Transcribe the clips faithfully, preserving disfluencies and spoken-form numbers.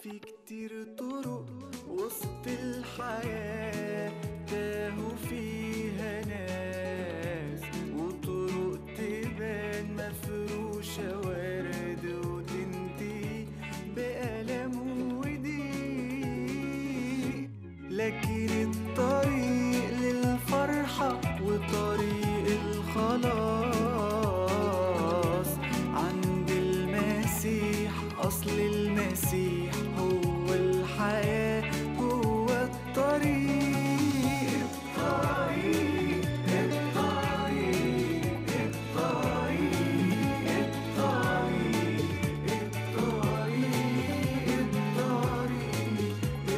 في كتير طرق وسط الحياة تاهوا فيها ناس، وطرق تبان مفروشة ورد وتنتهي بألم وضيق، لكن الطريق للفرحة وطريق الخلاص عند المسيح. أصل المسيح هو الحياة، هو الطريق الطريق الطريق الطريق الطريق الطريق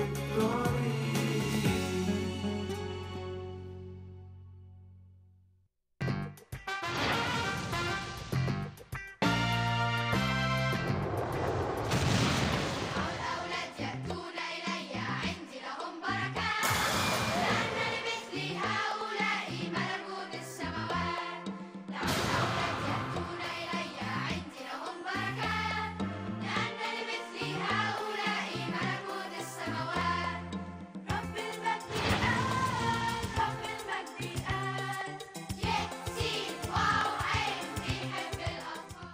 الأولاد يأتون إلي عندي لهم بركات، لأن لمثل هؤلاء ملكوت السماوات. الأولاد يأتون إلي عندي لهم بركات، لأن لمثل هؤلاء ملكوت السماوات. رب المجد قال، رب المجد قال، يأتي واو عين بيحب الأطفال.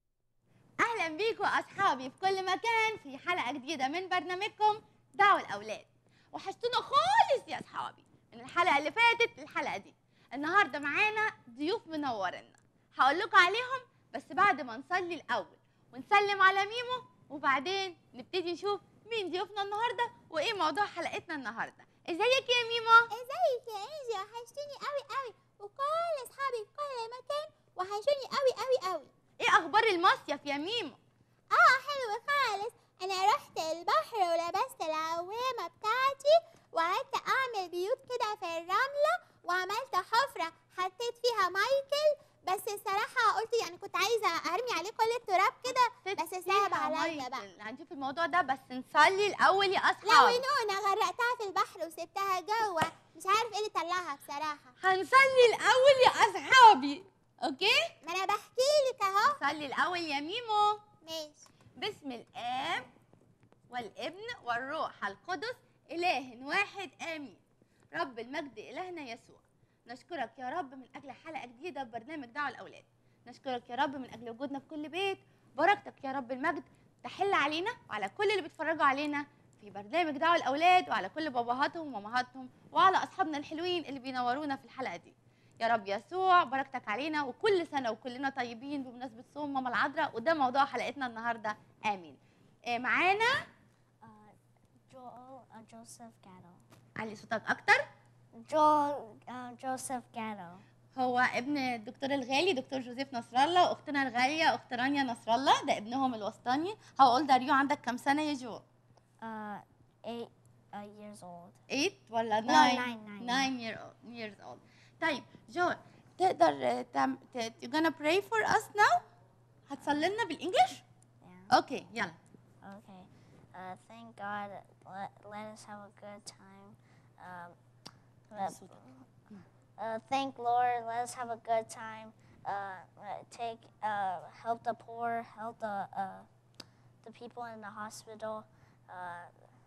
اهلا بيكم اصحابي في كل مكان في حلقه جديده من برنامجكم دعوة الاولاد. وحشتونا خالص يا اصحابي من الحلقه اللي فاتت للحلقه دي. النهارده معانا ضيوف منورنا، هقول لكم عليهم بس بعد ما نصلي الاول ونسلم على ميمو، وبعدين نبتدي نشوف مين ضيوفنا النهارده وايه موضوع حلقتنا النهارده. ازيك يا ميمو؟ ازيك يا انجي؟ وحشتوني قوي قوي، وكل اصحابي في كل مكان وحشوني قوي قوي قوي. ايه اخبار المصيف يا ميمو؟ اه حلو خالص. انا رحت البحر ولبست العوامه بتاعتي وقعدت اعمل بيوت كده في الرمله، وعملت حفره حطيت فيها مايكل، بس الصراحه قلت يعني كنت عايزه ارمي عليه كل التراب كده بس صعب عليا بقى. هنشوف الموضوع ده بس نصلي الاول يا لا اصحابي. ونونا غرقتها في البحر وسبتها جوه، مش عارف ايه اللي طلعها بصراحه. هنصلي الاول يا اصحابي، اوكي؟ ما انا بحكي لك اهو. نصلي الاول يا ميمو. ماشي. باسم الاب والابن والروح القدس اله واحد امين. رب المجد الهنا يسوع، نشكرك يا رب من اجل حلقه جديده ببرنامج دعوة الاولاد. نشكرك يا رب من اجل وجودنا في كل بيت. بركتك يا رب المجد تحل علينا وعلى كل اللي بيتفرجوا علينا في برنامج دعوة الاولاد، وعلى كل باباهاتهم ومامهاتهم وعلى اصحابنا الحلوين اللي بينورونا في الحلقه دي. يا رب يسوع بركتك علينا، وكل سنه وكلنا طيبين بمناسبه صوم ماما العذراء، وده موضوع حلقتنا النهارده. امين. إيه معانا؟ Uh, Joel uh, Joseph Gatto. علي صوتك اكتر. Joel uh, Joseph Gatto. هو ابن الدكتور الغالي دكتور جوزيف نصر الله، واختنا الغاليه اخت رانيا نصر الله، ده ابنهم الوسطاني. هقول ده ريو عندك كام سنه يا جو؟ Uh, eight uh, years old. eight ولا No, nine؟ nine, nine. nine year old, years old. طيب جو، تقدر تعم... ت... you're gonna pray for us now؟ هتصلي لنا بالانجلش؟ Yeah. اوكي يلا. Okay. Uh, thank God. Let, let us have a good time. Um, let, uh, thank Lord. Let us have a good time. Uh, uh, take uh, help the poor. Help the uh, the people in the hospital. Uh,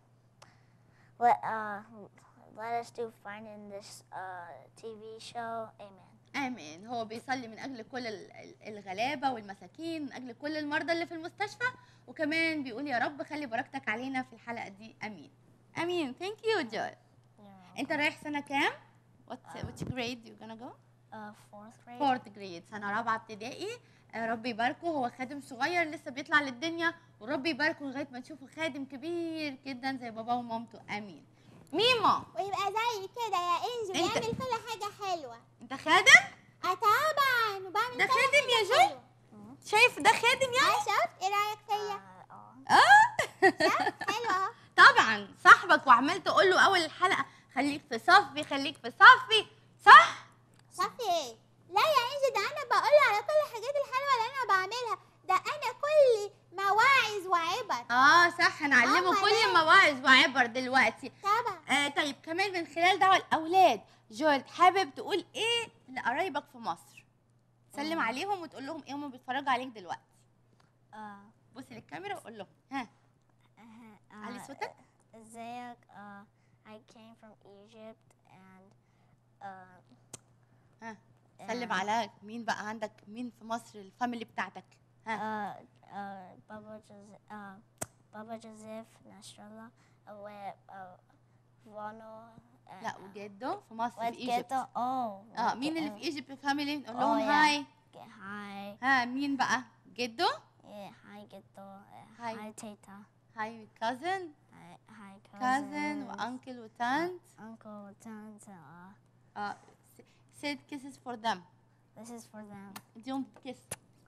let uh, let us do fine in this uh, T V show. Amen. امين. هو بيصلي من اجل كل ال- ال- الغلابه والمساكين، من اجل كل المرضى اللي في المستشفى، وكمان بيقول يا رب خلي بركتك علينا في الحلقه دي. امين امين. ثانك يو جوي. Yeah. انت رايح سنه كام؟ What which grade you gonna go؟ Uh, fourth grade. fourth grade، سنه رابعه ابتدائي. آه، ربي يباركه، هو خادم صغير لسه بيطلع للدنيا، وربي يباركه لغايه ما تشوفه خادم كبير جدا زي باباه ومامته. امين. ميمو، ويبقى زي كده يا انجي انت- ويعمل كل حاجه حلوه. انت خادم؟ اه طبعا، وبعمل ده كل خادم حاجة يا جو؟ حلوة. شايف ده خادم يعني؟ اه شفت ايه رايك فيا؟ Uh, oh. اه شفت حلوه اهو. طبعا صاحبك، وعمال تقول له اول الحلقه خليك في صفي خليك في صفي، صح؟ شفت ايه؟ لا يا انجي، ده انا بقول له على كل الحاجات الحلوه اللي انا بعملها، ده انا كل مواعظ وعبر. اه صح، هنعلمه أمال كل إيه؟ المواعظ وعبر دلوقتي. طبعا. آه طيب كمان من خلال دعوة الأولاد، جورج حابب تقول إيه لقرايبك في مصر؟ سلم عليهم وتقول لهم إيه هم بيتفرجوا عليك دلوقتي. Uh, بصي للكاميرا وقول لهم ها. uh, صوتك. ازيك؟ uh, I came from Egypt and uh, ها سلم على مين بقى عندك، مين في مصر الفاميلي بتاعتك؟ ها uh, uh, بابا جوز uh, بابا جوزيف نصر الله و uh, فانو uh, لا وجده في مصر في ايجيبت. وجده. اه اه مين اللي في ايجيبت فاميلي؟ نقول Oh, لهم yeah. هاي. هاي. ها مين بقى؟ جده. هاي جدو. هاي. هاي تيتا. هاي كازن. هاي هاي كازن وانكل وتانت. uncle وتانت. uh, اه said kisses for them. This is for them. اديهم كيس.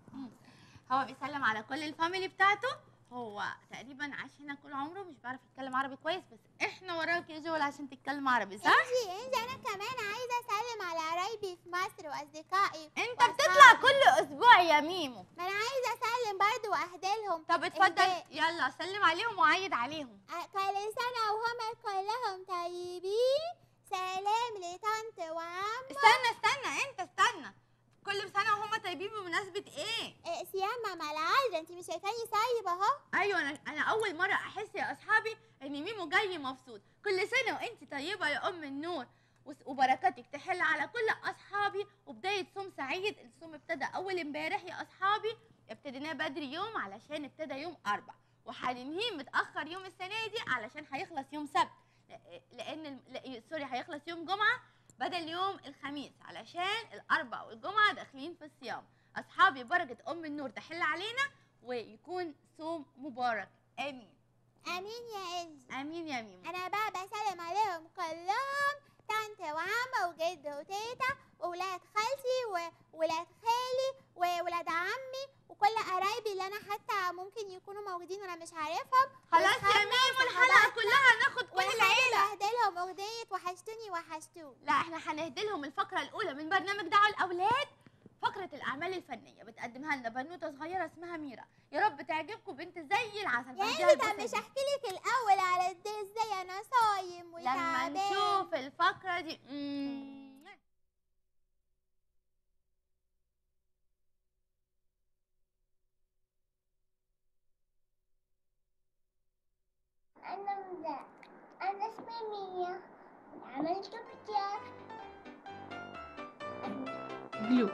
هو بيسلم على كل الفاميلي بتاعته. هو تقريبا عاش هنا كل عمره، مش بيعرف يتكلم عربي كويس، بس احنا وراك يا جول عشان تتكلم عربي، صح؟ انجي انجي انا كمان عايزه اسلم على قرايبي في مصر واصدقائي. انت وأصحابي. بتطلع كل اسبوع يا ميمو. ما انا عايزه اسلم برضو واهدلهم. طب اتفضل إهداء. يلا سلم عليهم وعيد عليهم. كل سنه وهم كلهم طيبين. سلام لطنط وعم. استنى استنى انت استنى، كل سنه وهم طيبين بمناسبه ايه؟ إيه، صيام ماما العذراء، انت مش شايفاني سايبه اهو. ايوه انا انا اول مره احس يا اصحابي ان ميمو جاي مبسوط. كل سنه وانت طيبه يا ام النور، وس- وبركاتك تحل على كل اصحابي، وبدايه صوم سعيد. الصوم ابتدى اول امبارح يا اصحابي، ابتديناه بدري يوم علشان ابتدى يوم اربع، وهننهيه متاخر يوم السنه دي علشان هيخلص يوم سبت، ل- لان الم- لا، سوري هيخلص يوم جمعه بدل يوم الخميس، علشان الاربع والجمعه داخلين في الصيام. اصحابي بركه ام النور تحل علينا ويكون صوم مبارك. امين. امين يا انجي. امين يا ميمو. انا بقى بسلم عليهم كلهم، طنط وعمة وجد وتيتا وولاد خالتي وولاد خالي وولاد عمي وكل قرايبي اللي انا حتى ممكن يكونوا موجودين وانا مش عارفهم. خلاص يا وأصحابنا ميمو الحلقه وصحباتنا. كلها ناخد كل وحابة العيله. اهدلهم اغنية وحشتوني وحشتوني. لا احنا هنهدي لهم الفقره الاولى من برنامج دعوة الاولاد، فقره الاعمال الفنيه بتقدمها لنا بنوته صغيره اسمها ميرا. يا رب تعجبكم، بنت زي العسل. يا بديها انجي طب البوسة مش دي. احكي لك الاول على قد إيه ازاي انا صايم لما وتعبان. نشوف الفقره دي. مم. أنا مذا أنا اسمي ميا عملت بتاع بلو.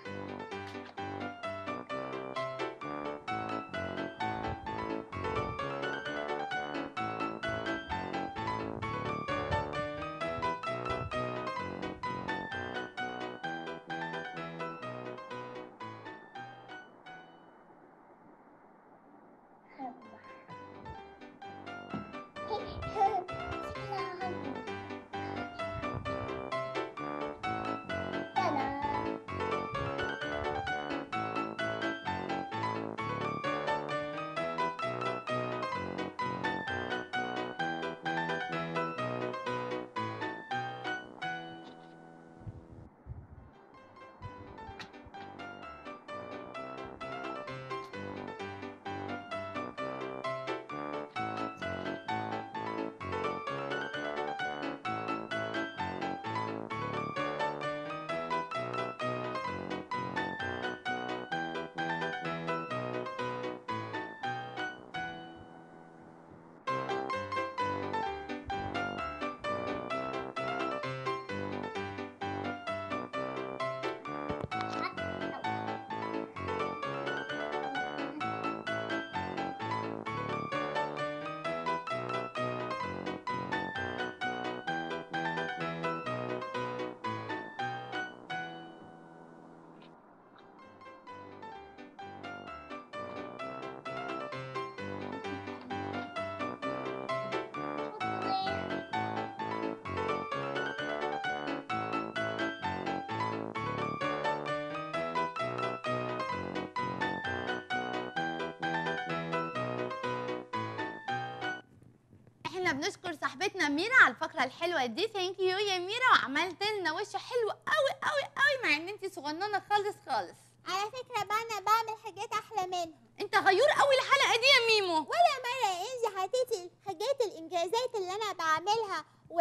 احنا بنشكر صاحبتنا ميرا على الفقره الحلوه دي. ثانك يو يا ميرا، وعملت لنا وش حلو قوي قوي قوي مع ان انت صغننه خالص خالص. على فكرة بقى انا بعمل حاجات احلى منها. انت غيور قوي الحلقه دي يا ميمو. ولا مرة يا انجي حطيتي الحاجات الانجازات اللي انا بعملها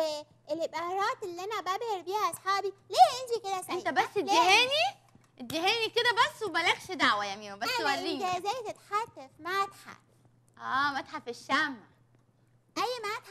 والابهارات اللي انا ببهر بيها اصحابي. ليه يا انجي كده سعيدة؟ انت بس ليه؟ اديهاني اديهاني كده بس ومالكش دعوه يا ميمو، بس انا وريني. انجازات تتحط في متحف. اه متحف الشمع.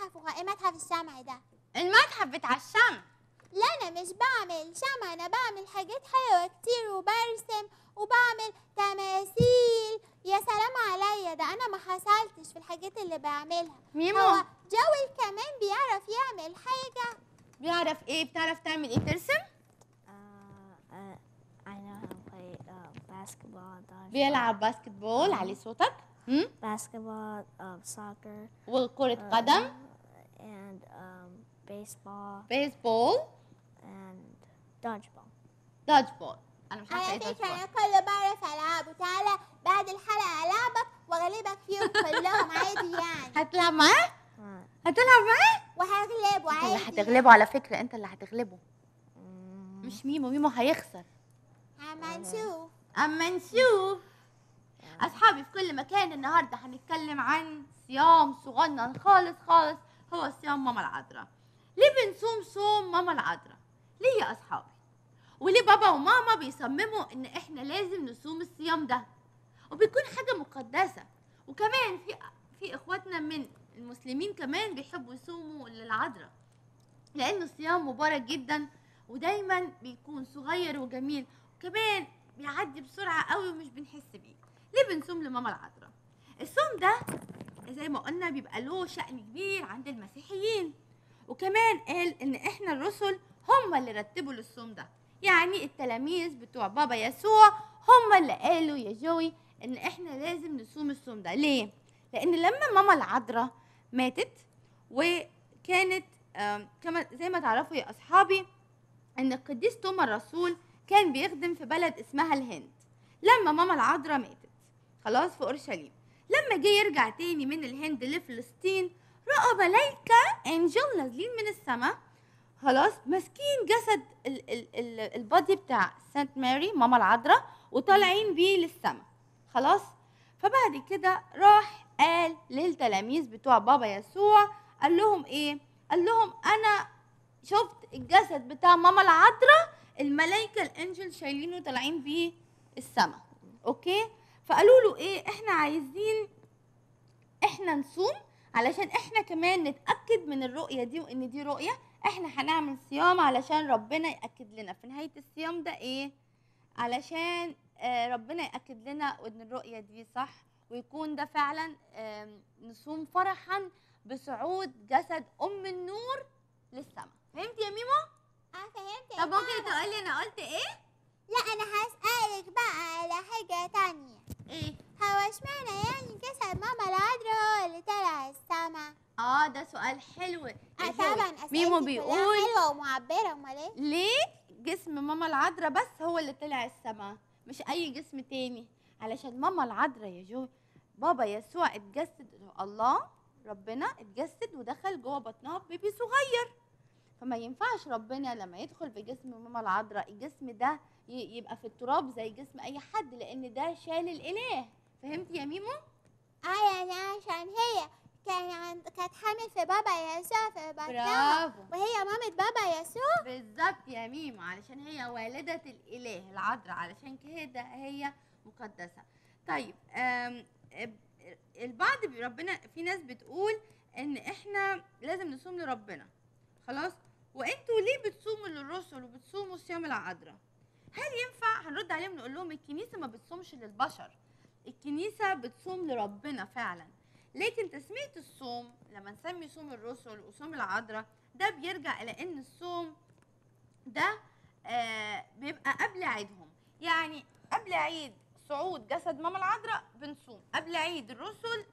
المتحف وهو ايه متحف الشمع ده؟ المتحف بتاع الشمع. لا انا مش بعمل شمع، انا بعمل حاجات حلوه كتير وبرسم وبعمل تماثيل. يا سلام عليا، ده انا ما حصلتش في الحاجات اللي بعملها. ميمو هو جوي كمان بيعرف يعمل حاجه. بيعرف ايه؟ بتعرف تعمل ايه؟ ترسم؟ Uh, uh, I know how to play uh, basketball, dodgeball, بيلعب باسكت بول. علي صوتك. هم؟ basketball, um, soccer, وكرة uh, قدم. and um, baseball بيسبول. and dodgeball. دodge بول. انا مش عارفه على ايه دodge فكره انا بول. كله بعرف العبه. تعالى بعد الحلقه العبك واغلبك فيهم كلهم عادي يعني. هتلعب معاه؟ Uh, هتلعب معاه؟ وهغلبه انت عادي. اللي هتغلبه على فكرة، انت اللي هتغلبه mm, مش ميمو. ميمو هيخسر. اما نشوف. اما نشوف. اصحابي في كل مكان، النهارده هنتكلم عن صيام صغنن خالص خالص، هو صيام ماما العذراء. ليه بنصوم صوم ماما العذراء؟ ليه يا اصحابي؟ وليه بابا وماما بيصمموا ان احنا لازم نصوم الصيام ده؟ وبيكون حاجه مقدسه. وكمان في في اخواتنا من المسلمين كمان بيحبوا يصوموا للعذراء، لانه صيام مبارك جدا ودايما بيكون صغير وجميل، وكمان بيعدي بسرعه قوي ومش بنحس بيه. ليه بنصوم لماما العذراء؟ الصوم ده زي ما قلنا بيبقى له شأن كبير عند المسيحيين، وكمان قال ان احنا الرسل هم اللي رتبوا للصوم ده. يعني التلاميذ بتوع بابا يسوع هم اللي قالوا يا جوي ان احنا لازم نصوم الصوم ده. ليه؟ لان لما ماما العذراء ماتت، وكانت كما زي ما تعرفوا يا اصحابي ان القديس توما الرسول كان بيخدم في بلد اسمها الهند. لما ماما العذراء ماتت خلاص في اورشليم، لما جه يرجع تاني من الهند لفلسطين، راى ملايكه انجل نازلين من السماء خلاص ماسكين جسد ال- ال- ال- البادي بتاع سانت ماري ماما العذراء وطالعين بيه للسماء خلاص. فبعد كده راح قال للتلاميذ بتوع بابا يسوع، قال لهم ايه؟ قال لهم انا شفت الجسد بتاع ماما العذراء الملائكه الانجل شايلينه طالعين بيه السماء. اوكي؟ فقالوا له ايه؟ احنا عايزين احنا نصوم علشان احنا كمان نتاكد من الرؤيه دي، وان دي رؤيه. احنا هنعمل صيام علشان ربنا ياكد لنا في نهايه الصيام ده ايه؟ علشان آه ربنا ياكد لنا ان الرؤيه دي صح، ويكون ده فعلا آه نصوم فرحا بصعود جسد ام النور للسماء. فهمت يا ميمو؟ اه فهمت. طب ممكن تقولي انا قلت ايه؟ لا انا هسألك بقى على حاجة تانية. ايه؟ هو اشمعنى يعني جسد ماما العذراء هو اللي طلع السما؟ اه ده سؤال حلو. اه إيه طبعا هو؟ اسئلتي ميمو كلها بيقول حلوة ومعبرة. امال ايه؟ ليه جسم ماما العذراء بس هو اللي طلع السما مش اي جسم تاني؟ علشان ماما العذراء يا جو بابا يسوع اتجسد، الله ربنا اتجسد ودخل جوه بطنها بيبي صغير، فما ينفعش ربنا لما يدخل في جسم ماما العذراء الجسم ده ي- يبقى في التراب زي جسم اي حد، لان ده شال الاله. فهمت يا ميمو؟ اه يعني عشان هي كان عند كانت حامل في بابا يسوع في بطنها، برافو وهي مامة بابا يسوع. بالظبط يا ميمو، علشان هي والدة الإله العذراء، علشان كده هي مقدسة. طيب آم، آم، البعض بي- ربنا في ناس بتقول ان احنا لازم نصوم لربنا خلاص، وانتوا ليه بتصوموا للرسل وبتصوموا صيام العذراء؟ هل ينفع؟ هنرد عليهم نقول لهم الكنيسة ما بتصومش للبشر، الكنيسة بتصوم لربنا فعلا. لكن تسمية الصوم لما نسمي صوم الرسل وصوم العذراء ده بيرجع الى ان الصوم ده آه بيبقى قبل عيدهم. يعني قبل عيد صعود جسد ماما العذراء بنصوم، قبل عيد الرسل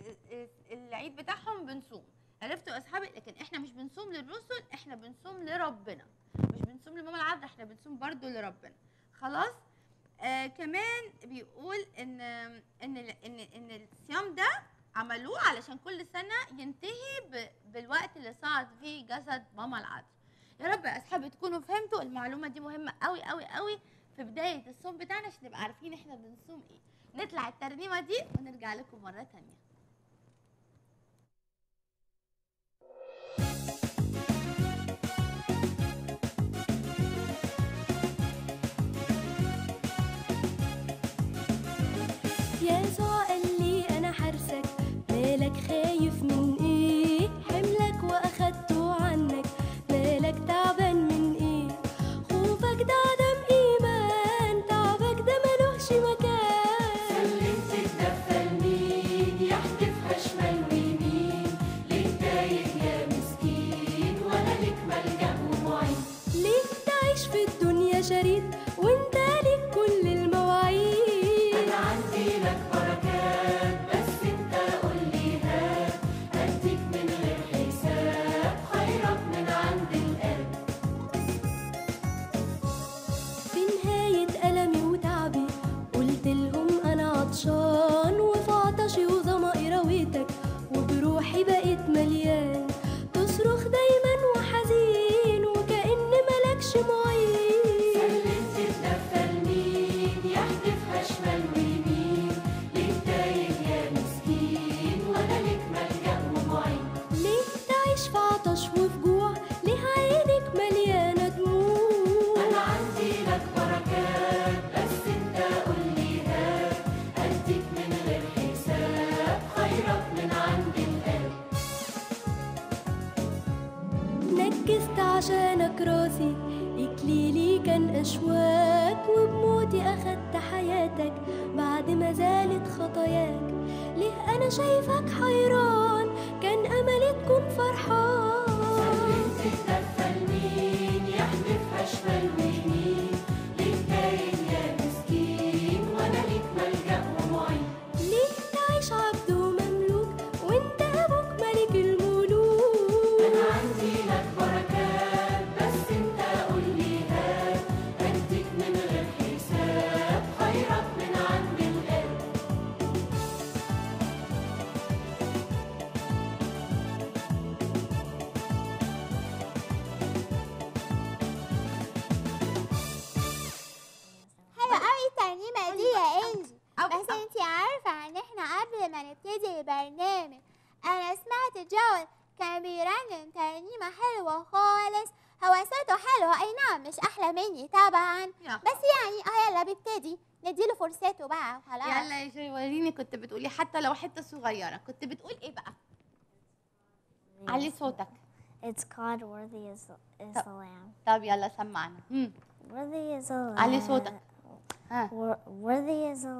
العيد بتاعهم بنصوم. عرفتوا يا اصحابي؟ لكن احنا مش بنصوم للرسل، احنا بنصوم لربنا، مش بنصوم لماما العذراء، احنا بنصوم برضو لربنا خلاص. آه كمان بيقول ان ان ان ان الصيام ده عملوه علشان كل سنه ينتهي ب- بالوقت اللي صعد فيه جسد ماما العذراء. يا رب يا اصحابي تكونوا فهمتوا المعلومه دي، مهمه قوي قوي قوي في بدايه الصوم بتاعنا عشان نبقى عارفين احنا بنصوم ايه. نطلع الترنيمه دي ونرجع لكم مره تانية. يسوع قال لي انا حارسك، مالك خايف من ايه؟ حملك عشانك راسي إكليلي كان أشواك، وبموتي أخدت حياتك بعد ما زالت خطاياك. ليه أنا شايفك حيران، كان أملي تكون فرحان. تتدخل مين يحدف أشمال ويمين، ليه كاين يا مسكين وأنا ليك ملجأ ومعين. ليه تعيش عبد ومملوك وانت أبوك ملك الملوك؟ أنا عندي لك بركات بس أنت قول لي هات، أديك من غير حساب خيرك من عند الآب. حلوة قوي الترنيمة دي يا انجي. أوي، بس أوي. انتي عارفة ان احنا قبل ما نبتدي البرنامج انا سمعت جول كان بيرنم ترنيمة حلوة خالص. هو صوته حلو اي نعم مش احلى مني طبعا، يا بس يعني اه يلا بيبتدي نديله فرصته بقى خلاص. يلا يا جوي وريني، كنت بتقولي حتى لو حته صغيره، كنت بتقول ايه بقى؟ علي صوتك. It's called Worthy is the, is the Lamb. طب يلا سمعنا. مم. Worthy is the Lamb. علي صوتك. ها. Wor- worthy is the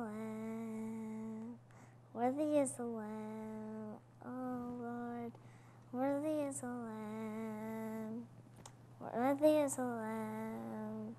Lamb. Worthy is the Lamb. Oh Lord. Worthy is the Lamb. Worthy is the Lamb.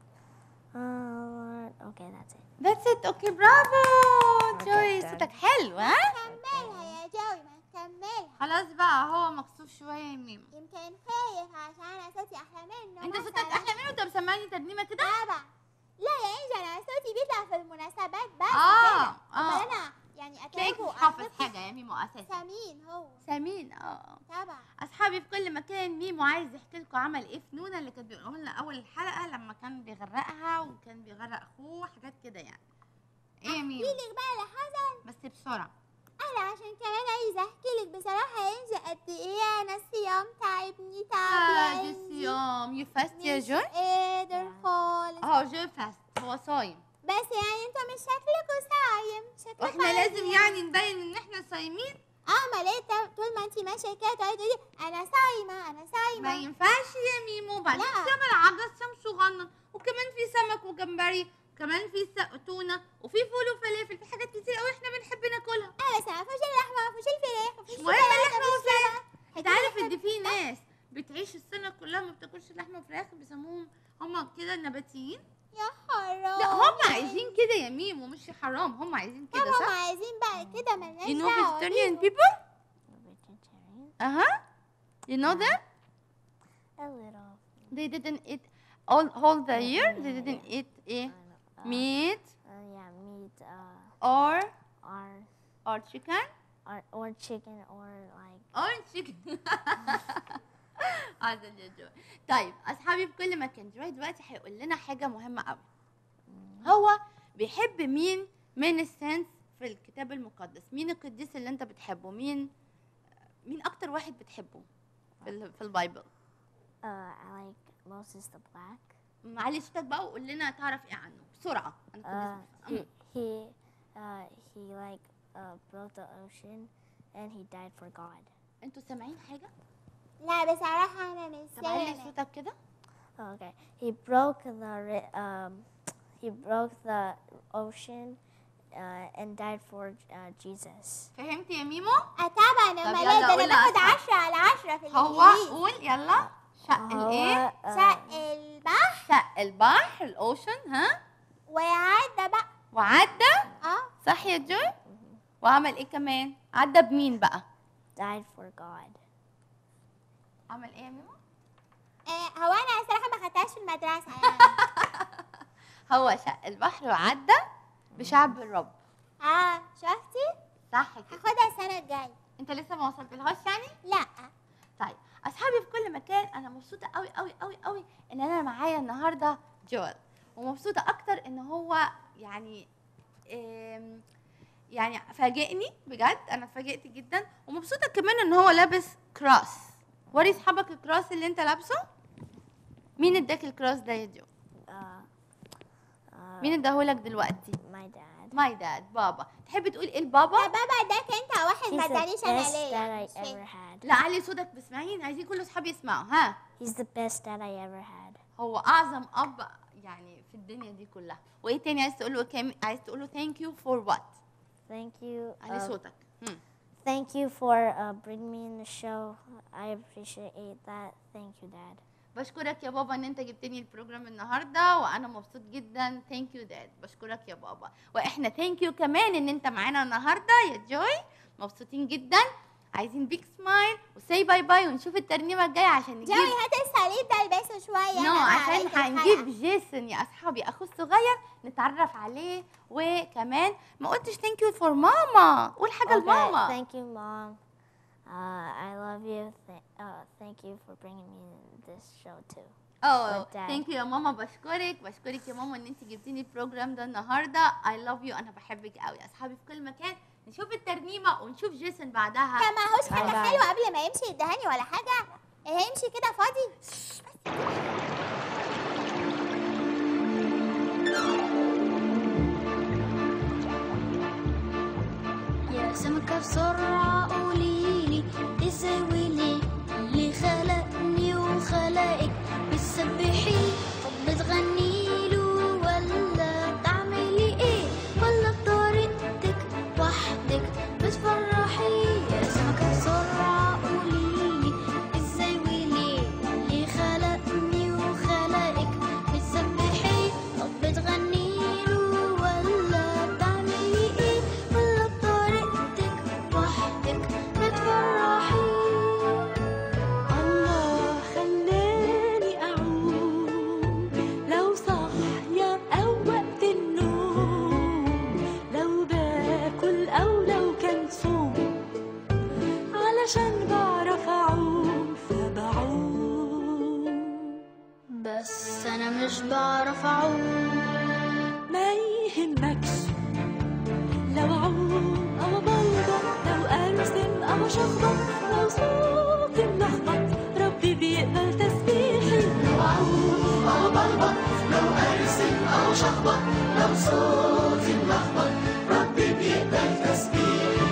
Oh Lord. Okay, that's it. That's it. اوكي برافو جوي، done. صوتك حلو. ها كملها يا جوي ما تكملها. خلاص بقى، هو مكسوف شويه يا ميمو. يمكن خايف عشان انا صوتي احلى منه. انت صوتك مثلاً. احلى منه. طب سمعني ترنيمه كده. طبعا. لا يا انجي انا صوتي بيطلع في المناسبات بس اه كده. اه امال انا يعني تلاقيك اتعبه مش حافظ وأعرفه. حاجه يا ميمو اساسا. سمين هو سمين. اه طبعا. اصحابي في كل مكان، ميمو عايز يحكي لكم عمل ايه في نونا اللي كانت بيقوله لنا اول الحلقه لما كان بيغرقها وكان بيغرق اخوه حاجات كده يعني. ايه يا ميمو؟ احكي لك بقى اللي حصل. بس بسرعه. انا عشان كمان عايزه احكي لك بصراحه يا انجي قد ايه انا الصيام تعبني تعب اه يا دي انجي. الصيام. يو فاست يا مش جوي؟ قادر خالص. اه جو فاست، هو صايم. بس يعني انتوا مش شكلكوا صايم شكلكوا واحنا عادي لازم يعني نبين ان احنا صايمين. اه ما ليه طب- طول ما انتي ماشيه كده تقعدي تقولي انا صايمه انا ما صايمه. ينفعش يا ميمو، بعدين لا. صيام العجز صيام صغنن، وكمان في سمك وجمبري، وكمان في س- تونه، وفي فول وفلافل، في حاجات كتير قوي احنا بنحب ناكلها. اه بس ما فيهوش اللحمه ما فيهوش الفراخ ما فيهوش مهم اللحمه والفراخ. انت هدي عارف لحمة ان في ناس بتعيش السنه كلها ما بتاكلش لحمه وفراخ، بيسموهم هم كده نباتيين. يا حرام. لا هم عايزين كده يا ميمو، مش حرام، هم عايزين طب كده هم صح؟ عايزين بقى كده ملناش You know دعوه vegetarian بيهم. people? Vegetarian? Uh-huh. You know them? A little. They didn't eat all whole the year. They didn't eat eh, Uh, meat uh, yeah, meat, uh, or or, or chicken or or chicken or like or chicken. هذا اللي جو. طيب اصحابي في كل مكان، جوي دلوقتي هيقول لنا حاجه مهمه قوي. هو بيحب مين من السنس في الكتاب المقدس؟ مين القديس اللي انت بتحبه؟ مين مين اكتر واحد بتحبه في ال- في البايبل؟ uh, I like Moses the Black. معلش صوتك بقى وقول لنا تعرف ايه عنه بسرعه. انا Uh, كنت he he uh, he like uh, built the ocean and he died for God. انتوا سامعين حاجه؟ لا بصراحه انا مش طب علي سامع. صوتك كده. Oh, okay. He broke the ri- um he broke the ocean uh, and died for uh, Jesus. فهمت يا ميمو؟ اه طبعا طب امال يلا ايه ده قول انا باخد أسمع. عشرة على عشرة في هو الانجليزي. قول يلا. شق الايه؟ هو, uh, شق البحر شق البحر الاوشن. ها وعدى بقى. وعدى. اه صح يا جوي؟ وعمل ايه كمان؟ عدى بمين بقى؟ died for God. عمل ايه يا ميمو؟ آه، هو انا الصراحه ما خدتهاش في المدرسه يعني. هو شق البحر وعدى بشعب الرب. اه شفتي صح كده. هاخدها السنه الجايه. انت لسه ما وصلتلهاش يعني؟ لا طيب اصحابي في كل مكان، انا مبسوطه قوي قوي قوي قوي ان انا معايا النهارده جوel، ومبسوطه اكتر ان هو يعني آم، يعني فاجئني بجد. انا اتفاجئت جدا، ومبسوطه كمان ان هو لابس كراس. وري اصحابك الكراس اللي انت لابسه. مين اداك الكراس ده يا جو؟ Uh, uh, مين اداهولك دلوقتي؟ my dad. dad. ماي داد بابا. تحبي تقولي ايه لبابا؟ يا بابا اداك انت واحد ما He's the ادانيش انا best ليه؟ dad I ever had. لا علي صوتك بسمعين، عايزين كل اصحابي يسمعوا. ها He's the best dad I ever had. هو اعظم اب يعني في الدنيا دي كلها. وايه تاني عايز تقول له؟ كام عايز تقول له ثانك يو فور وات؟ Thank you. علي uh, صوتك. هم. Thank you for uh, bringing me in the show. I appreciate that. Thank you, Dad. بشكرك يا بابا ان انت جبتني البروجرام النهارده وانا مبسوط جدا. ثانك يو داد. بشكرك يا بابا. واحنا ثانك يو كمان ان انت معانا النهارده يا جوي. مبسوطين جدا. عايزين بيك سمايل وساي باي باي ونشوف الترنيمه الجايه عشان نجيب جوي هات الصليب ده البسه شويه. نو أنا عشان عليك الحلقة. هنجيب جيسون يا اصحابي اخوه الصغير نتعرف عليه. وكمان ما قلتش ثانك يو فور ماما. قول حاجه لماما. Thank you, Mom. Uh, I love you. Th- uh, thank you for bringing me in this show too. اه With Dad. ثانك يو يا ماما. بشكرك بشكرك يا ماما ان انت جبتيني البروجرام ده النهارده. اي لاف يو. انا بحبك قوي يا اصحابي في كل مكان. نشوف الترنيمه ونشوف جيسون بعدها. كان معهوش باي حاجه باي. حلوه قبل ما يمشي يدهني ولا حاجه؟ هيمشي كده فاضي. يا سمكة بسرعة قوليلي ازاي وليه اللي خلقني وخلقك بتسبحي طب بتغنيله ولا بتعملي ايه ولا بطريقتك وحدك بتفرحي يا سمكة بسرعة قوليلي ازاي وليه اللي خلقني وخلقك بتسبحي طب بتغنيله ولا بتعملي ايه ولا بطريقتك وحدك بتفرحي الله خلاني أعوم لو صاحية أو وقت النوم لو باكل أو لو كان صوم علشان بعرف أعوم فبعوم بس انا مش بعرف اعوم ما يهمكش لو أعوم أو بلبط لو أرسم أو أشخبط لو صوتي ملخبط ربي بيقبل تسبيحي لو أعوم أو بلبط لو أرسم أو أشخبط لو صوتي ملخبط ربي بيقبل تسبيحي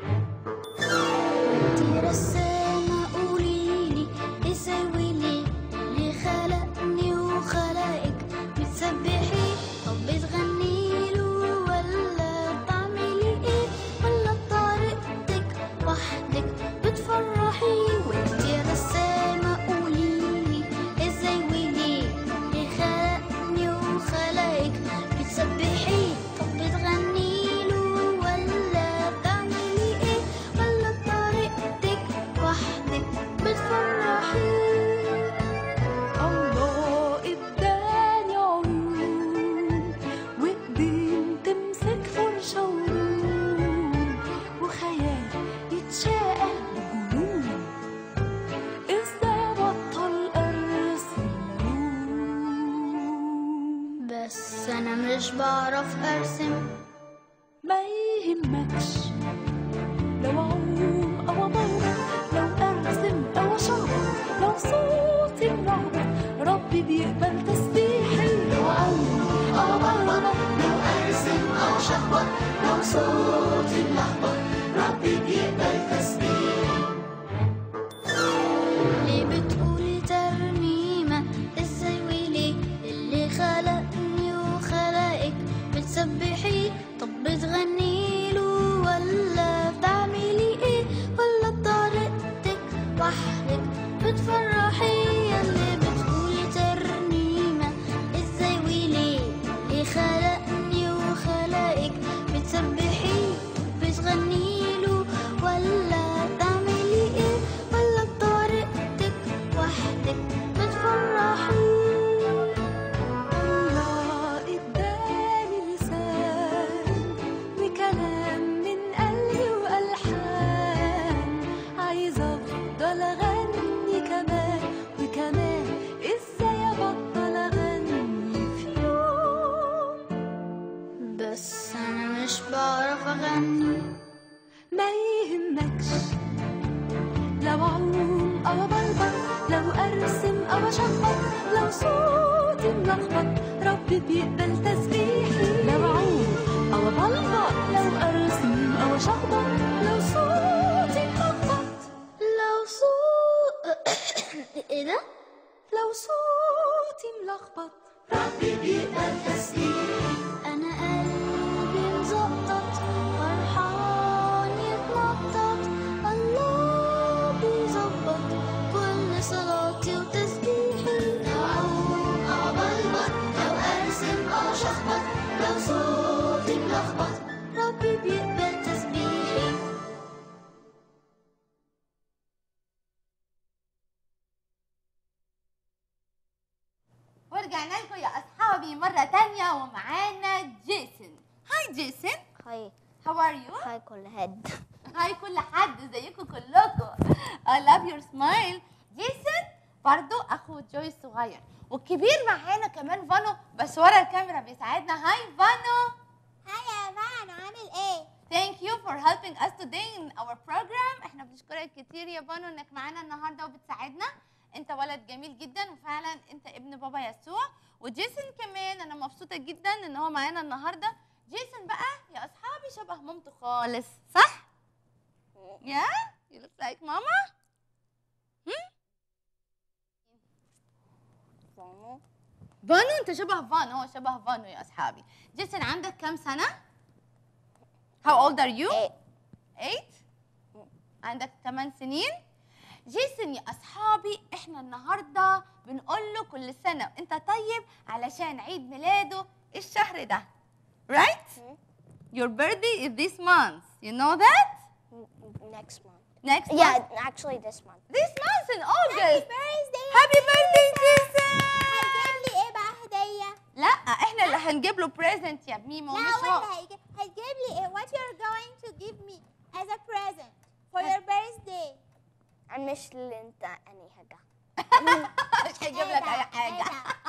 انتي رسامة قوليلي ازاي وليه اللي خلقني وخلقك بتسبحي طب بتغنيله ولا بتعملي ايه ولا بطريقتك وحدك بتفرحي وانتي رسامة قوليلي ازاي وليه اللي خلقني وخلقك بتسبحي طب بتغنيله ولا بتعملي ايه ولا بطريقتك وحدك بتفرحي الله اداني عيون وايدين تمسك فرشة ورود وخيال يتشاقى بجنون ازاي بطل ارسم لون بس انا مش بعرف ارسم ما يهمكش لو أعوم أو أبلبط لو أرسم أو أشخبط لو صوتي ملخبط ربي بيقبل تسبيحي لو أعوم أو أبلبط لو أرسم أو أشخبط لو صوتي ملخبط ربي بيقبل تسبيحي ليه بتقولي ترنيمة ازاي وليه اللي خلقني وخلقك بتسبحي طب بتغنيله ولا بتعملي ايه ولا بطريقتك وحدك بتفرحي اللي بتقولي ترنيمة ازاي وليه اللي خلقني وخلقك بتسبحي طب بتغنيله ولا بتعملي ايه ولا بطريقتك وحدك بتفرحي الله اداني لسان وكلام من قلبي والحان عايزه افضل اغني كمان وكمان ازاي ابطل اغني في يوم بس انا مش بعرف اغني ما يهمكش لو أعوم أو أبلبط لو أرسم أو أشخبط لو صوتي ملخبط ربي بيقبل تسبيحي لو أعوم أو أبلبط ايه ده؟ لو صوتي ملخبط ربي بيقبل تسبيح. انا قلبي مزقطط فرحان يتنطط الله بيظبط كل صلاتي وتسبيحي. لو اعوم او بلبط لو ارسم او شخبط لو صوتي ملخبط ربي بيقبل تسبيحي. ورجعنا لكم يا اصحابي مره تانية ومعانا جيسون. هاي جيسون. هاي هاو ار يو؟ هاي كل هاد. هاي كل حد زيكم كلكم. I love your smile. جيسون برضو اخو جوي الصغير، والكبير معانا كمان فانو بس ورا الكاميرا بيساعدنا. هاي فانو. هاي يا فان، عامل ايه؟ Thank you for helping us today in our program. احنا بنشكرك كتير يا بانو انك معانا النهارده وبتساعدنا. انت ولد جميل جدا وفعلا انت ابن بابا يسوع. وجيسون كمان انا مبسوطه جدا ان هو معانا النهارده. جيسون بقى يا اصحابي شبه مامته خالص، صح؟ يا you look like ماما. هم؟ بانو انت شبه فان، هو شبه فانو يا اصحابي. جيسون عندك كام سنه؟ How old are you? Eight. Eight. عندك ثمان سنين. جيسون يا اصحابي احنا النهارده بنقول له كل سنه انت طيب علشان عيد ميلاده الشهر ده. Right? Your birthday is this month. You know that? Next month. Next Yeah, month. actually this month. This month in هابي August. بيرثداي. Happy birthday جيسون. هتجيب لي ايه بقى هديه؟ لا احنا اللي هنجيب له بريزنت يا ميمو لا مش هو هو. اللي هيجيب. هتجيب لي ايه؟ What you're going to give me as a present for your birthday؟ مش اللي انت اني حاجة. مش هيجيب لك اي حاجه.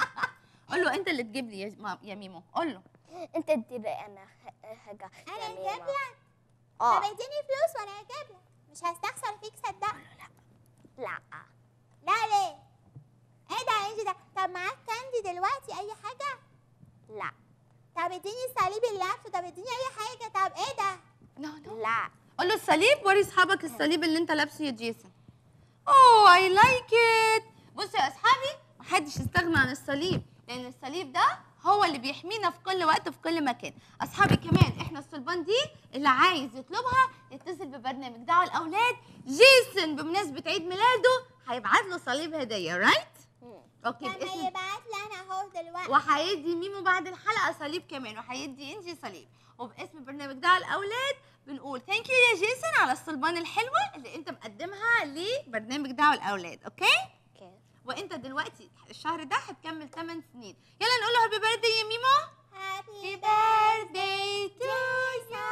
قول له انت اللي تجيب لي يا مام- يا ميمو. قول له. انت تديري انا حاجة. انا اجيب لك؟ طب اه. اديني فلوس وانا هجيب لك، مش هستخسر فيك صدقني. لا. لا ليه؟ ايه ده يا انجي ده؟ طب معاك كاندي دلوقتي اي حاجه؟ لا. طب اديني الصليب اللي لابسه. طب اديني اي حاجه. طب ايه ده؟ نو نو. لا. قول له الصليب. وري اصحابك الصليب اللي انت لابسه يا جيسون. اوه اي لايك ات. بصوا يا اصحابي محدش يستغنى عن الصليب، لان الصليب ده هو اللي بيحمينا في كل وقت وفي كل مكان. اصحابي كمان احنا الصلبان دي اللي عايز يطلبها يتصل ببرنامج دعوة الاولاد. جيسون بمناسبه عيد ميلاده هيبعت له صليب هديه. رايت؟ اوكي. لما باسم يبعت لي انا اهو دلوقتي. وهيدي ميمو بعد الحلقه صليب كمان، وهيدي انجي صليب. وباسم برنامج دعوة الاولاد بنقول ثانك يو يا جيسون على الصلبان الحلوه اللي انت مقدمها لبرنامج دعوة الاولاد. اوكي؟ اوكي. وانت دلوقتي الشهر ده هتكمل ثمان سنين. يلا نقول له هابي بيرثدي يا ميمو. هابي birthday to you.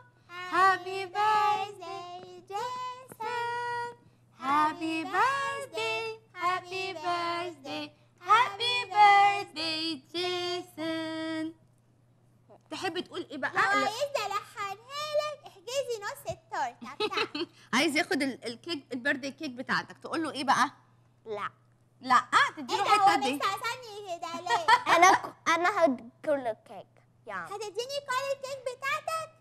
Happy birthday Jason. Happy birthday. Happy birthday. Happy birthday جيسون. تحب تقول ايه بقى؟ لو عايزة الحنها لك احجزي نص التورته بتاعتك. عايز ياخد ال- الكيك البيرثدي كيك بتاعتك تقول له ايه بقى؟ لا. لا ايه تديله ده؟ حته هو دي. مستعصني كده ليه؟ انا ك- انا هاكل الكيك. يا. هتديني كل الكيك بتاعتك؟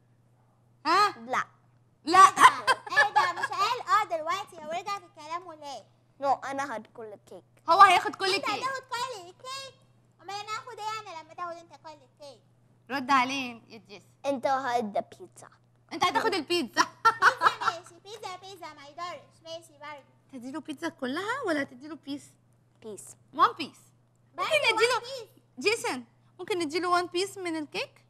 ها؟ لا. لا. ايه ده؟ مش قال اه دلوقتي؟ هو رجع في كلامه ليه؟ نو انا هاكل الكيك. هو هياخد كل انت كيك. هتاخد كل الكيك؟ امال انا هاخد ايه يعني لما تاخد انت كل الكيك؟ رد عليه يا جيسون. انت هاد بيتزا. انت هتاخد البيتزا. بيتزا ماشي. بيتزا بيتزا ما يضرش. ماشي برضه. تديله بيتزا كلها ولا تديله بيس؟ بيس. وان بيس. برضه ممكن نديله one piece. جيسون ممكن نديله وان بيس من الكيك؟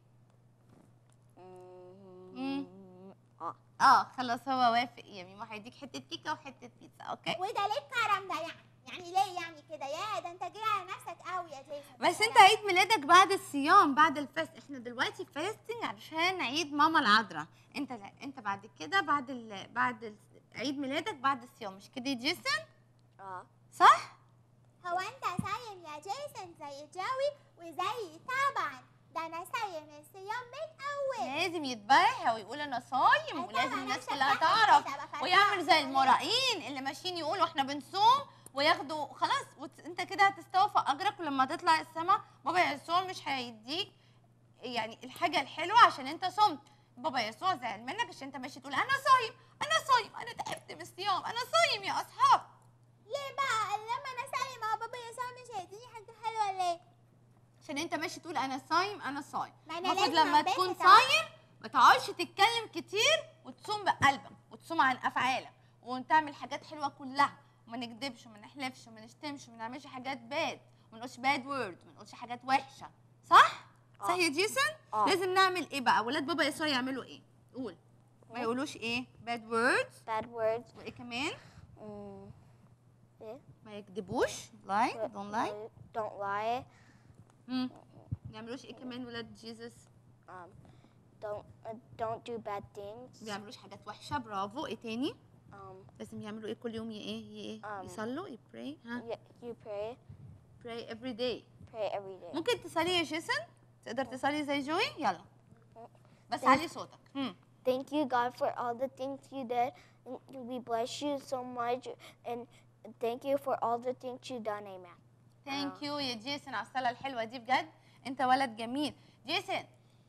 مم. اه. اه خلاص هو وافق يا ميمو، هيديك حته كيكه وحته بيتزا. اوكي. وده ليه الكرم ده يعني؟ يعني ليه يعني كده؟ يا ده انت جاي على نفسك قوي يا جيسون. بس انت عيد ميلادك بعد الصيام بعد الفاست. احنا دلوقتي فاستنج عشان عيد ماما العذراء. انت لا انت بعد كده بعد ال... بعد ال... عيد ميلادك بعد الصيام، مش كده يا جيسون؟ اه. صح؟ هو انت صايم يا جيسون زي جوي وزي طبعا؟ ده انا صايم الصيام من اول. لازم يتبرع ويقول انا صايم، أيوة، ولازم أنا الناس نفسي كلها أفرح تعرف كده، بفرح. ويعمل زي المراقين اللي ماشيين يقولوا احنا بنصوم وياخدوا خلاص. وت- انت كده هتستوفى اجرك، ولما تطلع السما بابا يسوع مش هيديك يعني الحاجه الحلوه عشان انت صمت. بابا يسوع زعل منك عشان انت ماشي تقول انا صايم انا صايم انا تعبت من الصيام انا صايم يا اصحاب. ليه ليه بقى لما انا صايم مع بابا يسوع مش هيديني حاجه حلوه ليه؟ عشان انت ماشي تقول انا صايم انا صايم. ما أنا المفروض لازم لما أنبسط تكون أهو. صايم ما تقعدش تتكلم كتير وتصوم بقلبك وتصوم عن افعالك وتعمل حاجات حلوه كلها وما نكدبش وما نحلفش وما نشتمش وما نعملش حاجات باد وما نقولش باد وورد وما نقولش حاجات وحشه. صح؟ صح يا جيسون؟ آه. لازم نعمل ايه بقى؟ ولاد بابا يسوع يعملوا ايه؟ قول. ما يقولوش ايه؟ باد ووردز bad words. وايه كمان؟ Mm, إيه؟ ما يكذبوش لاي دونت لاي. Don't lie. امم ما يعملوش ايه كمان ولاد جيسس؟ Um, don't uh, don't do bad things. ما بيعملوش حاجات وحشه. برافو. ايه تاني؟ Um, لازم يعملوا ايه كل يوم؟ ي- ايه ي- ايه Um, يصلوا يبراي. ها you, you pray, pray every day. pray every day. ممكن تصلي يا جيسون؟ تقدر تصلي زي جوي؟ يلا بس علي صوتك. هم. Thank you, God, for all the things you did. And we bless you so much, and thank you for all the things you done. Amen. ثانك يو يا جيسون على الصلاه الحلوه دي بجد. انت ولد جميل. جيسون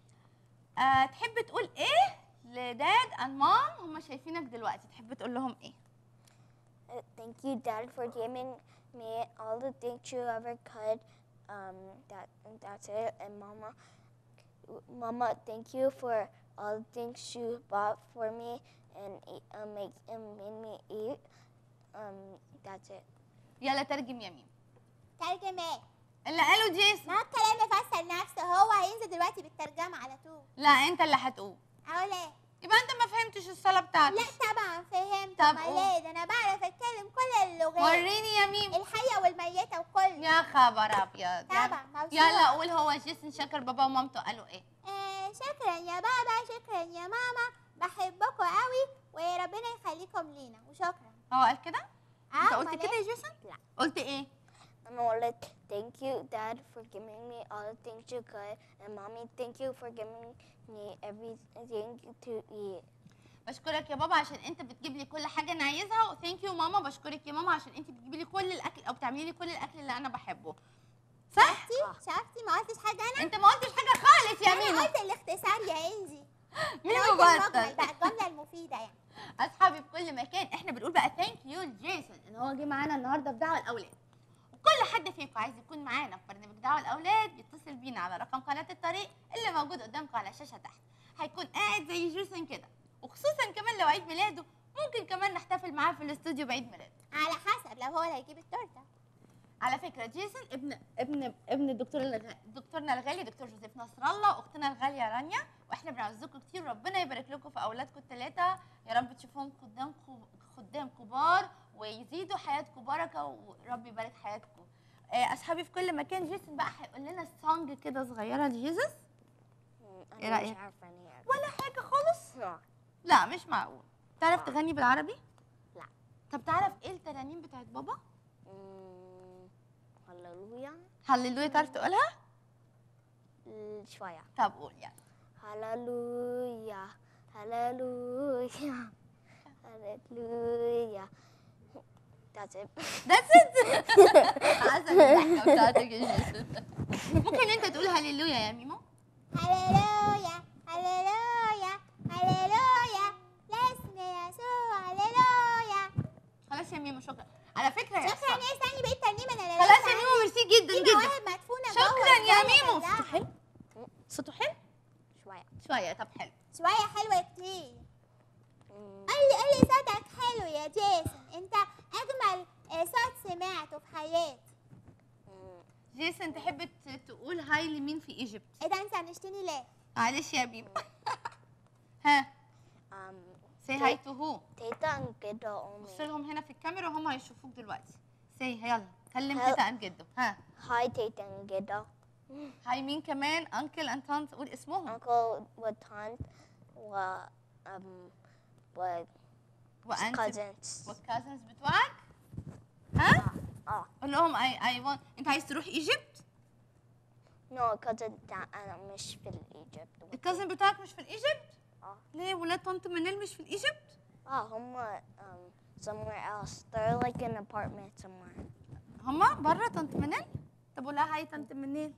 آه تحب تقول ايه لداد اند مام؟ هم شايفينك دلوقتي، تحب تقول لهم ايه؟ Uh, thank you, Dad, for giving me all the things you ever could. Um, that that's it. And Mama, Mama, thank you for all the things you bought for me and eat, uh, make and made me eat. Um, that's it. يلا ترجم يا ميم ترجم ايه؟ اللي قاله جيسون. ما الكلام يفسر نفسه، هو هينزل دلوقتي بالترجمه على طول. لا انت اللي هتقول. اقول ايه؟ يبقى انت ما فهمتش الصلاه بتاعتي. لا طبعا فهمت. طب امال قول. ايه؟ ده انا بعرف اتكلم كل اللغات، وريني يا ميم. الحيه والميته وكل. يا خبر ابيض. طبعا موسوعة. يلا قول. هو جيسون شكر بابا ومامته قالوا ايه؟ آه شكرا يا بابا، شكرا يا ماما، بحبكم قوي وربنا يخليكم لينا وشكرا. هو قال كده؟ انت اه قلت أمال كده إيه؟ يا جيسون؟ لا. قلت ايه؟ I'm gonna thank you, Dad, for giving me all the things you could, and Mommy, thank you for giving me everything to eat. بشكرك يا بابا عشان انت بتجيب لي كل حاجه انا عايزها، وثانك يو ماما. بشكرك يا ماما عشان انت بتجيبي لي كل الاكل او بتعملي لي كل الاكل اللي انا بحبه. صح؟ شفتي؟ شفتي ما قلتش حاجه انا؟ انت ما قلتش حاجه خالص يا انا ميمو. قلت الاختصار يا انجي. مين انا قلت المجمل مبطل؟ بقى، الجمله المفيده يعني. اصحابي في كل مكان، احنا بنقول بقى ثانك يو لجيسون ان هو جه معانا النهارده في دعوه الاولاد. وكل حد فيكم عايز يكون معانا في برنامج دعوه الاولاد بيتصل بينا على رقم قناه الطريق اللي موجود قدامكم على الشاشه تحت. هيكون قاعد زي جيسون كده، وخصوصا كمان لو عيد ميلاده ممكن كمان نحتفل معاه في الاستوديو بعيد ميلاده. على حسب لو هو اللي هيجيب التورته. على فكره جيسون ابن ابن ابن الدكتور الغ... دكتورنا الغالي دكتور جوزيف نصر الله واختنا الغاليه رانيا، واحنا بنعزكم كتير. ربنا يبارك لكم في اولادكم الثلاثه، يا رب تشوفوهم قدام خدام كبار ويزيدوا حياتكم بركه، ورب يبارك حياتكم. آه، اصحابي في كل مكان، جيسون بقى هيقول لنا سونج كده صغيره لجيسوس. Mm, إيه أنا مش رأيك؟ عارفة أني ولا حاجه خالص؟ أعرف. لا مش معقول. تعرف تغني بالعربي؟ لا. طب تعرف ايه الترانيم بتاعت بابا؟ Mm, هللويا. هللويا تعرف تقولها؟ ل- شوية. طب قول يعني. هللويا هللويا هللويا. That's it. That's it. عسل الضحكه بتاعتك يا جيسون. ممكن انت تقول هللويا يا ميمو؟ هللويا هللويا هللويا لاسم يسوع هللويا. خلاص يا ميمو شكرا. على فكره يا شكرا. أصحاب- ايه استني بقيت ترنيمه انا خلاص يا ميمو ميرسي جدا في جدا. مواهب مدفونه جوه شكرا يا إزاي ميمو. أطلعها؟ صوته حلو؟ صوته حلو؟ شوية. شويه. طب حلو. شويه حلوه كتير. Mm, قولي قولي صوتك حلو يا جيسون، انت اجمل آه، صوت سمعته في حياتي. mm, جيسون تحب ت- تقول هاي لمين في ايجيبت؟ ايه ده انت عنشتني ليه؟ معلش يا ميمو. ها um, say hi to who؟ تيتا and جدو بص only. لهم هنا في الكاميرا وهم هيشوفوك دلوقتي. say يلا كلم Hello. تيتا ان جدو. ها Hi تيتا and جدو. هاي مين كمان؟ انكل اند تانت. قول اسمهم. Uncle وتانت و um و وانت cousins. والكازنز بتوعك. ها اه قول لهم اي اي وان. انت عايز تروح ايجيبت؟ no cousin بتاع أنا مش في الإيجيبت. الكازن بتاعك مش في الايجيبت؟ اه ليه ولاد طنط منال مش في الايجيبت؟ اه هم um somewhere else. They're like in an apartment somewhere. هما بره طنط منال؟ طب قول لها هاي طنط منال.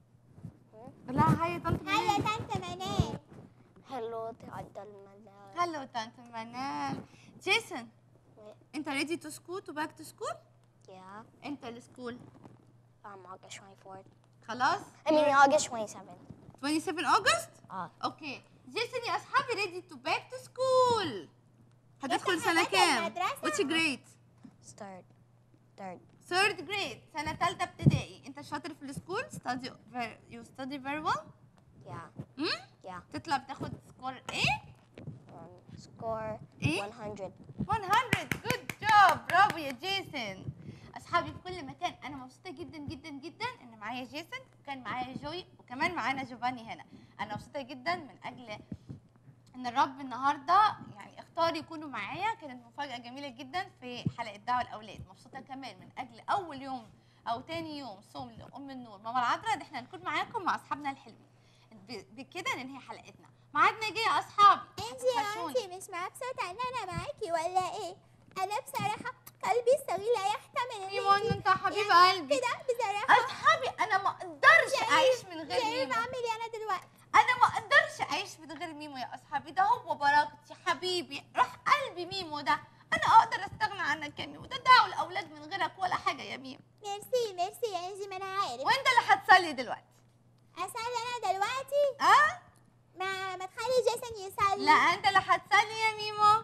قول لها هاي يا طنط هيا منال. طنط منال. Hello تيتا الملاك. هلو طنط منال. جيسون انت ريدي تو سكول تو باك تو سكول؟ Yeah. انت السكول Um, August twenty-fourth. خلاص؟ I mean August twenty-seventh. twenty-seven أغسطس؟ اه. اوكي. جيسون يا اصحابي ريدي تو باك تو سكول. هتدخل لسه سنة حاجات كام؟ المدرسة؟ which grade؟ Third. Third. third grade سنة تالتة ابتدائي. انت شاطر في السكول؟ study very, you study very well؟ Yeah. امم؟ Yeah. تطلع بتاخد سكور ايه؟ Um, score إيه؟ one hundred. one hundred good job برافو يا جيسون. اصحابي في كل مكان انا مبسوطه جدا جدا جدا ان معايا جيسون وكان معايا جوي وكمان معانا جوفاني هنا. انا مبسوطه جدا من اجل ان الرب النهارده يعني اختار يكونوا معايا. كانت مفاجاه جميله جدا في حلقه دعوه الاولاد. مبسوطه كمان من اجل اول يوم او تاني يوم صوم لام النور ماما العذراء ان احنا نكون معاكم مع اصحابنا الحلوين. بكده ننهي حلقتنا. ميعادنا جه يا اصحابي. انتي يا انتي مش مبسوطة ان انا معاكي ولا ايه؟ انا بصراحة قلبي الصغير لا يحتمل ان ميمون انتي انت حبيب يعني قلبي. كده بصراحة. اصحابي انا ما اقدرش اعيش من غير يعني ميمو. بعمل ايه انا دلوقتي؟ انا ما اقدرش اعيش من غير ميمو يا اصحابي. ده هو بركتي حبيبي روح قلبي ميمو ده. انا اقدر استغنى عنك يا ميمو. ده دعوا الاولاد من غيرك ولا حاجه يا ميمو. ميرسي ميرسي يا انجي ما انا عارف. وانت اللي هتصلي دلوقتي. اسأل انا دلوقتي؟ اه ما ما تخلي جيسون يصلي. لا انت اللي هتصلي يا ميمو.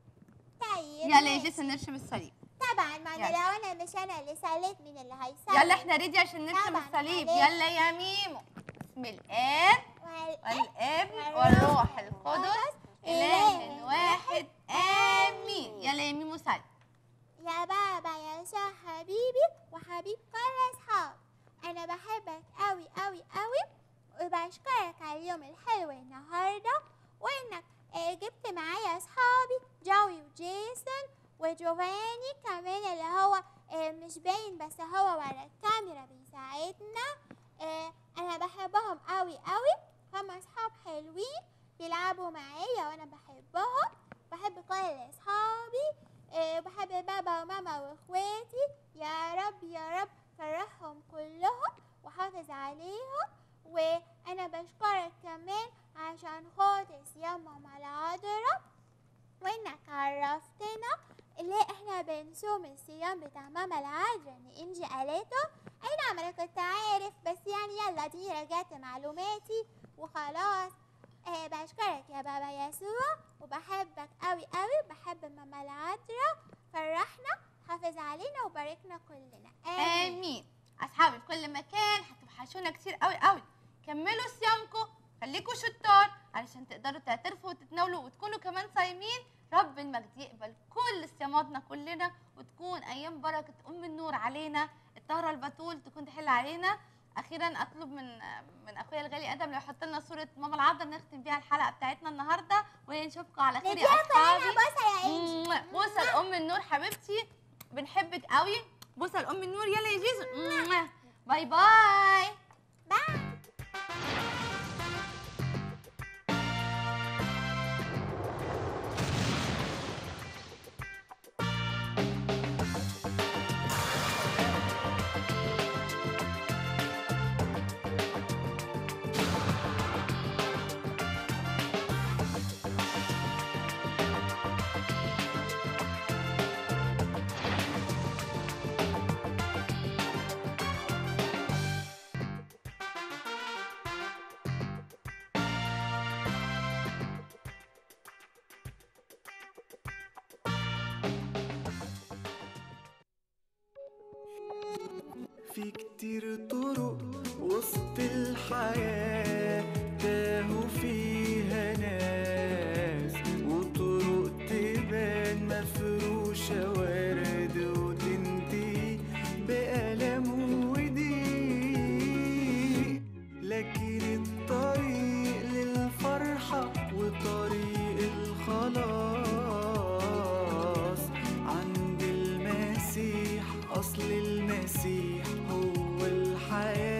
طيب يلا يا ماشي. جيسون نرشم الصليب. طبعا ما انا يلا. لو انا مش انا اللي صليت مين اللي هيصلي؟ يلا احنا ريدي عشان نرشم طبعاً الصليب. عليك. يلا يا ميمو. بسم الاب والابن والابن والروح القدس اله واحد امين. يلا يا ميمو صلي. يا بابا يا يسوع حبيبي وحبيب كل اصحاب، انا بحبك قوي قوي قوي وبشكرك على اليوم الحلو النهارده وانك آه، جبت معايا اصحابي جوي وجيسون وجوفاني كمان اللي هو آه، مش باين بس هو ورا الكاميرا بيساعدنا. آه، انا بحبهم قوي قوي. هم اصحاب حلوين بيلعبوا معايا وانا بحبهم. بحب كل اصحابي. آه، بحب بابا وماما واخواتي. يا رب يا رب فرحهم كلهم وحافظ عليهم. وانا بشكرك كمان عشان خاطر صيام ماما العذراء وانك عرفتنا ليه احنا بنصوم الصيام بتاع ماما العذراء ان انجي قالته. اي نعم انا كنت عارف بس يعني يلا دي رجعت معلوماتي وخلاص. آه بشكرك يا بابا يسوع وبحبك قوي قوي. بحب ماما العذراء. فرحنا حافظ علينا وباركنا كلنا امين. امين. اصحابي في كل مكان هتوحشونا كتير قوي قوي. كملوا صيامكم خليكوا شطار علشان تقدروا تعترفوا وتتناولوا وتكونوا كمان صايمين. رب المجد يقبل كل صياماتنا كلنا وتكون ايام بركه ام النور علينا. الطهره البتول تكون تحل علينا. اخيرا اطلب من من اخويا الغالي ادم لو يحط لنا صوره ماما العذراء نختم بيها الحلقه بتاعتنا النهارده ونشوفكم على خير يا نديها كلنا اصحابي. بوسه يا انجي. بوسه لام النور حبيبتي بنحبك قوي. بوسه لام النور. يلا يا جيسون. باي باي. باي. في كتير طرق وسط الحياة تاهوا فيها ناس وطرق تبان مفروشة ورد وتنتهي بألم وضيق، لكن الطريق للفرحة وطريق الخلاص عند المسيح. أصل المسيح هو الحياة.